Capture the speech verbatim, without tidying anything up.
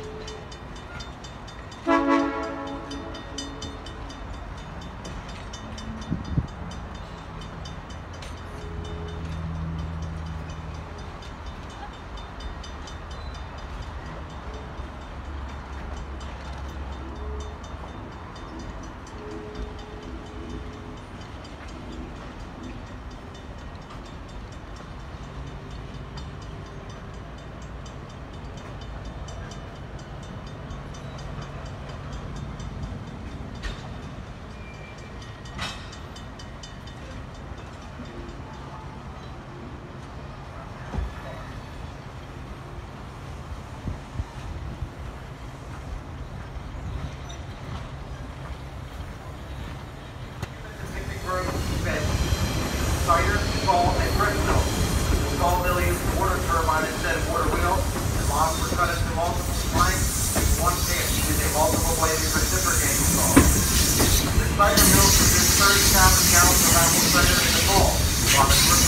Cider, salt, and brick milk. The salt mill uses water turbine instead of water wheel. The logs were cut into multiple planks. One pan uses a multiple bladed reciprocating saw. The cider mill produced thirty thousand gallons of apple cider in the fall, while the